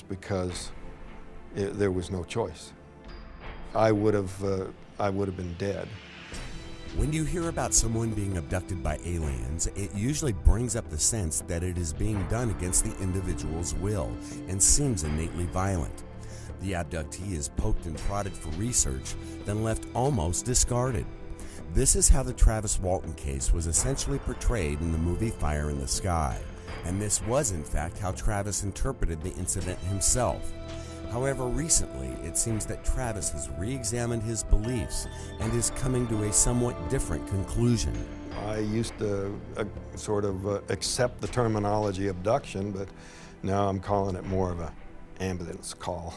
because there was no choice. I would have been dead. When you hear about someone being abducted by aliens, it usually brings up the sense that it is being done against the individual's will and seems innately violent. The abductee is poked and prodded for research, then left almost discarded. This is how the Travis Walton case was essentially portrayed in the movie Fire in the Sky, and this was in fact how Travis interpreted the incident himself. However, recently, it seems that Travis has re-examined his beliefs and is coming to a somewhat different conclusion. I used to accept the terminology abduction, but now I'm calling it more of an ambulance call.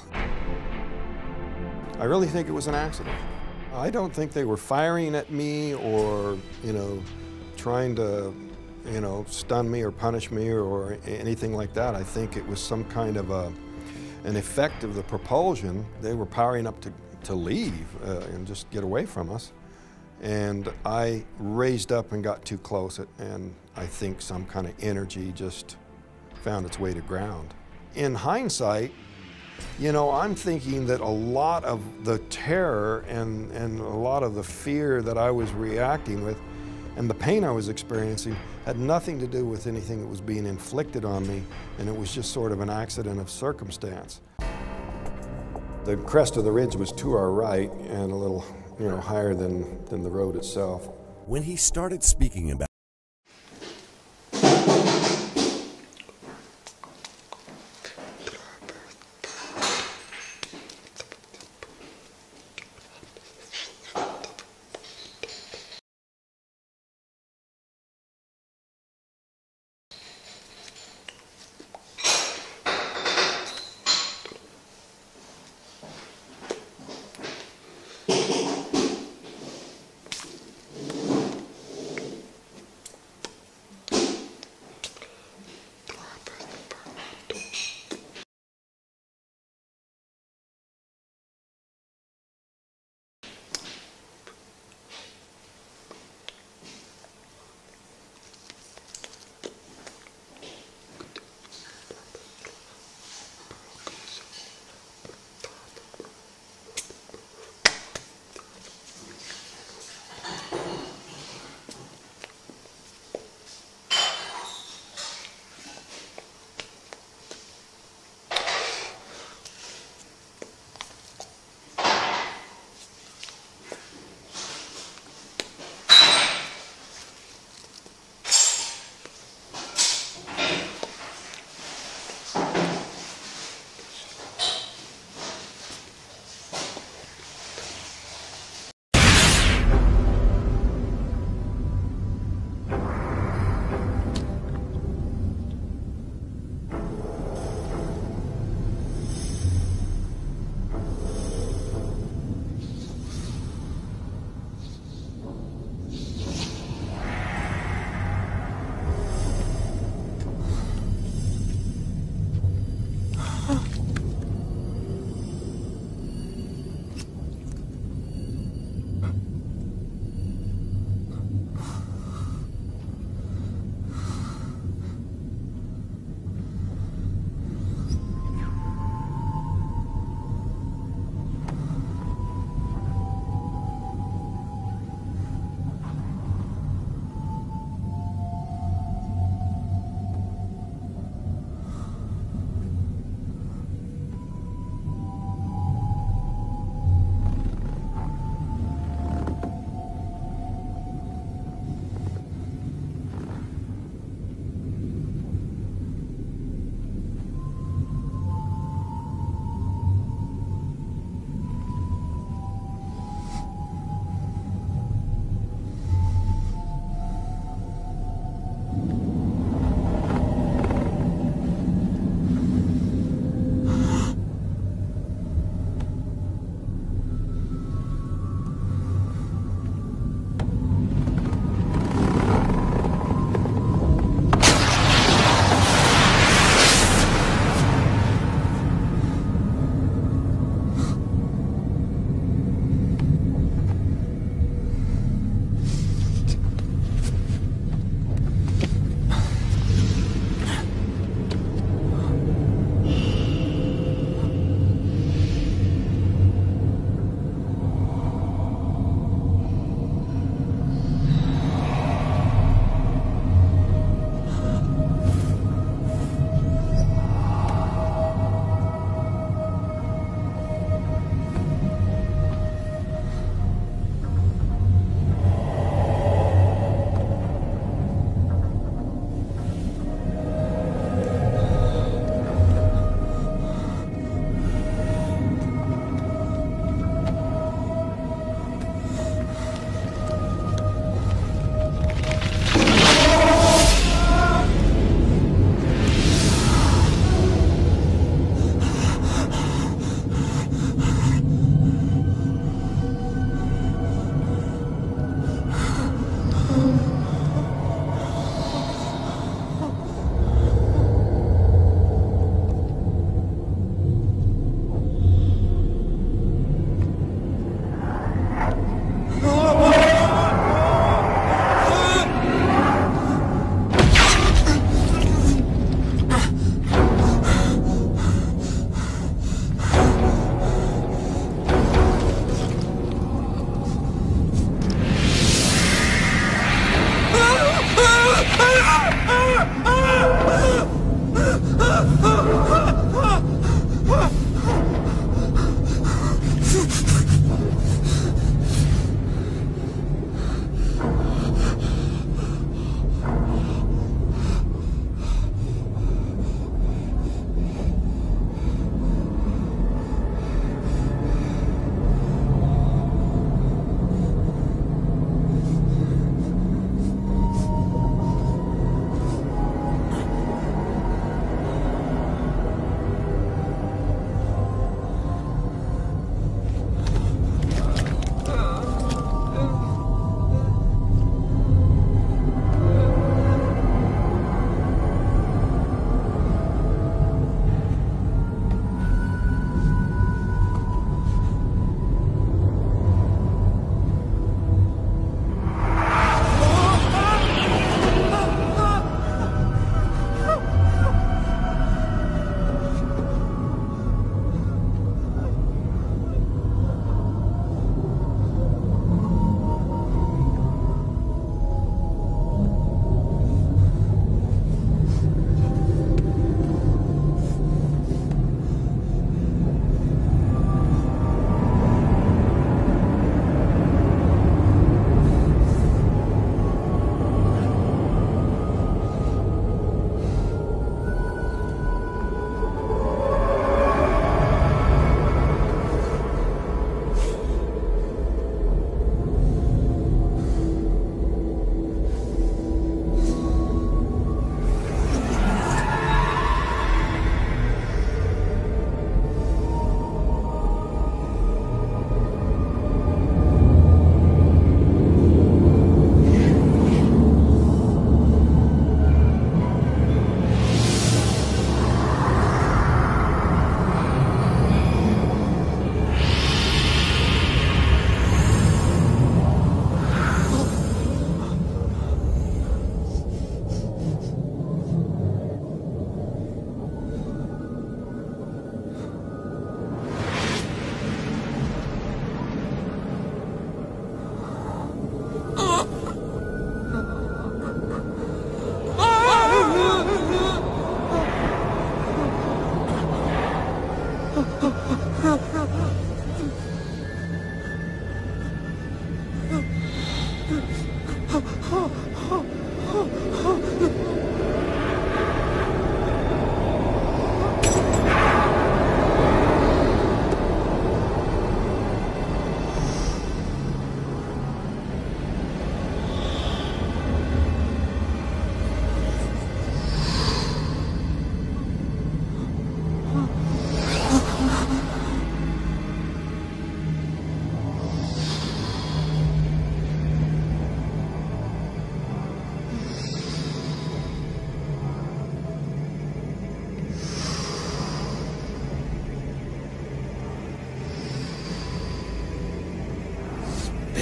I really think it was an accident. I don't think they were firing at me or, trying to, stun me or punish me or anything like that. I think it was some kind of an effect of the propulsion. They were powering up to leave and just get away from us. And I raised up and got too close, and I think some kind of energy just found its way to ground. In hindsight, I'm thinking that a lot of the terror and a lot of the fear that I was reacting with and the pain I was experiencing had nothing to do with anything that was being inflicted on me, and it was just sort of an accident of circumstance. The crest of the ridge was to our right and a little, higher than the road itself. When he started speaking about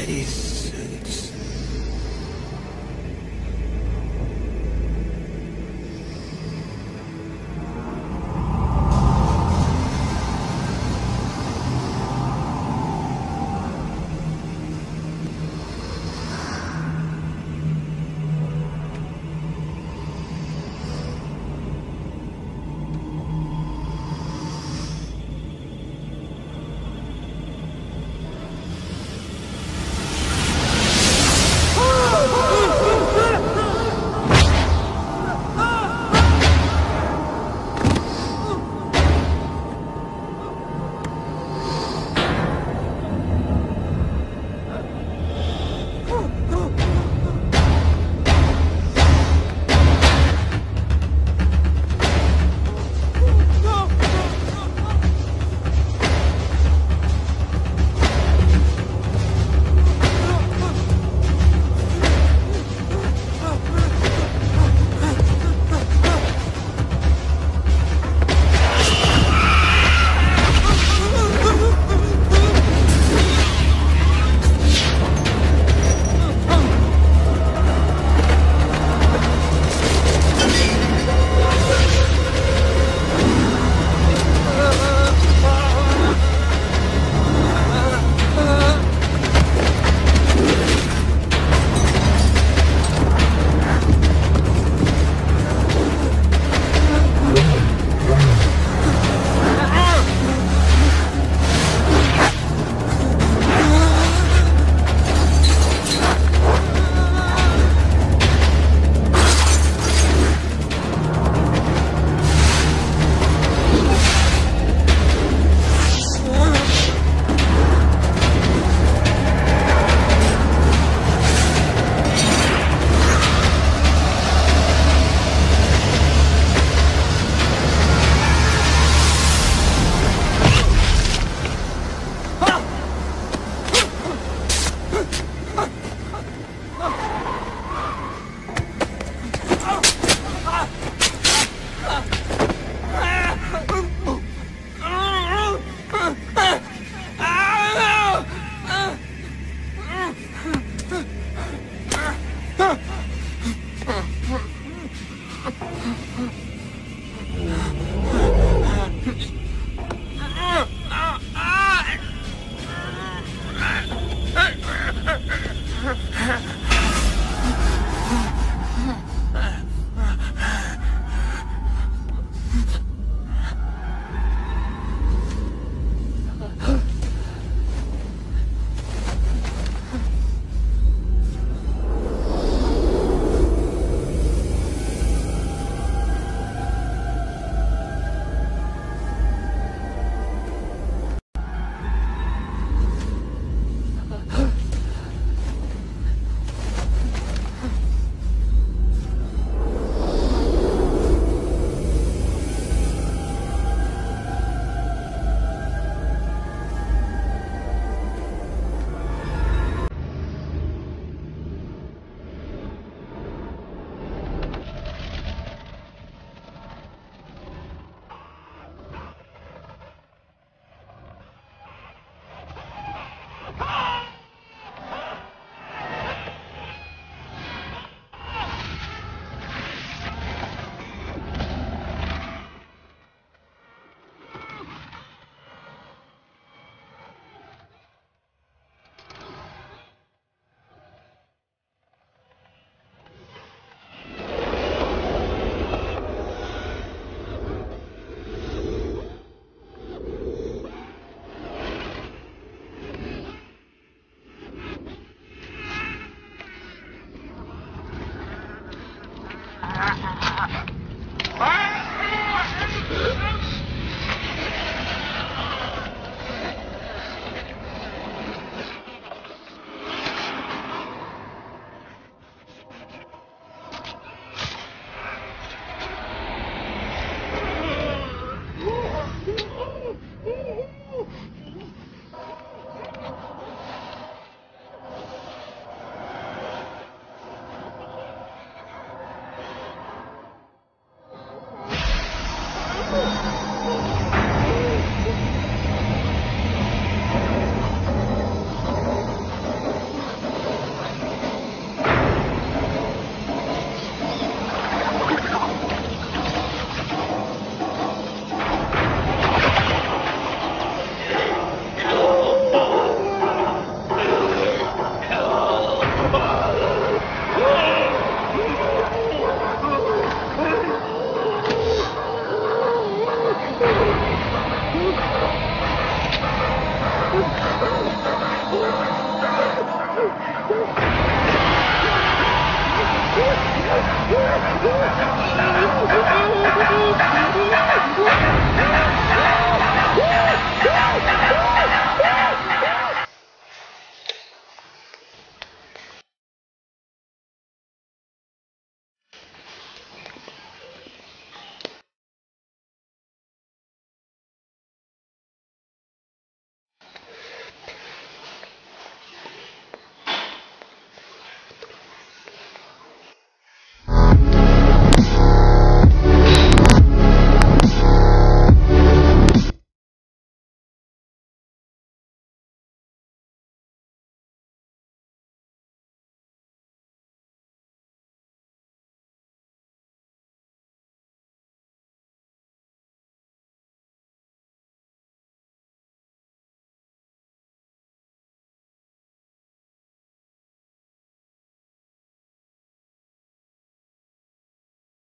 suits.